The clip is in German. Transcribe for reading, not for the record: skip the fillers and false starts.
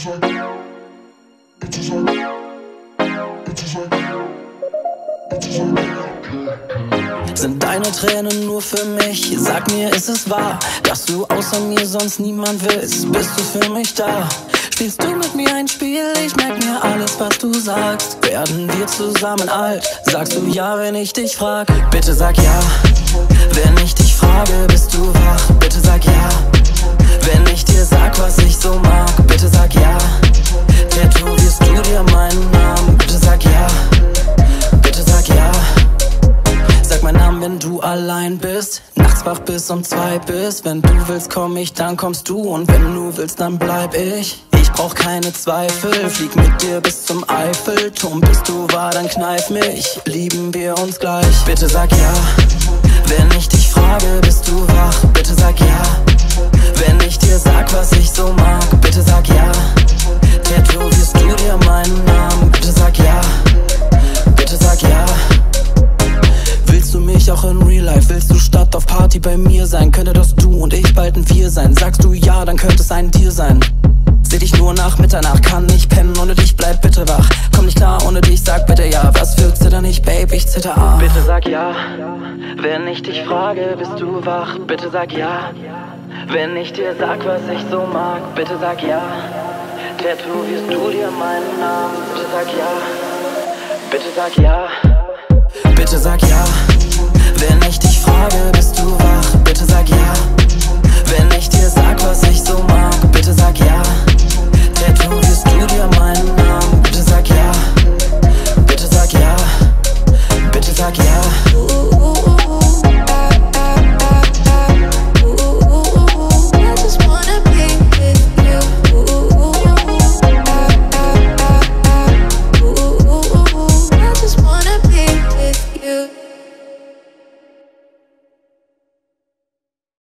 Sind deine Tränen nur für mich? Sag mir, ist es wahr, dass du außer mir sonst niemand willst? Bist du für mich da? Spielst du mit mir ein Spiel? Ich merk mir alles, was du sagst. Werden wir zusammen alt? Sagst du ja, wenn ich dich frag? Bitte sag ja. Wenn ich dich frage, bist du wach? Bitte sag ja. Wenn ich dir sag, was ich so mag, bitte sag ja. Tätowierst du dir meinen Namen? Bitte sag ja. Bitte sag ja. Sag meinen Namen, wenn du allein bist. Nachts wach bis um 2 bist. Wenn du willst, komm ich, dann kommst du. Und wenn du willst, dann bleib ich. Ich brauch keine Zweifel. Flieg mit dir bis zum Eiffelturm. Bist du wahr, dann kneif mich. Lieben wir uns gleich? Bitte sag ja. Wenn ich dich frage, bist du wach? Bitte sag ja. Wenn ich dir sag, was ich so mag, bitte sag ja. Tätowierst du dir meinen Namen? Bitte sag ja. Bitte sag ja. Willst du mich auch in Real Life? Willst du statt auf Party bei mir sein? Könnte das du und ich bald ein Wir sein? Sagst du ja, dann könnte es ein Tier sein. Seh dich nur nach Mitternacht, kann nicht pennen ohne dich, bleib bitte wach. Komm nicht klar ohne dich, sag bitte ja. Was willst du denn nicht, Babe, ich zitter. Bitte sag ja. Wenn ich dich frage, bist du wach? Bitte sag ja. Wenn ich dir sag, was ich so mag, bitte sag ja. Tätowierst du dir meinen Namen? Bitte sag ja. Bitte sag ja. Bitte sag ja. Wenn ich dich frage, bist du wach? Bitte sag ja. Wenn ich dir sag, was ich so mag, bitte sag ja.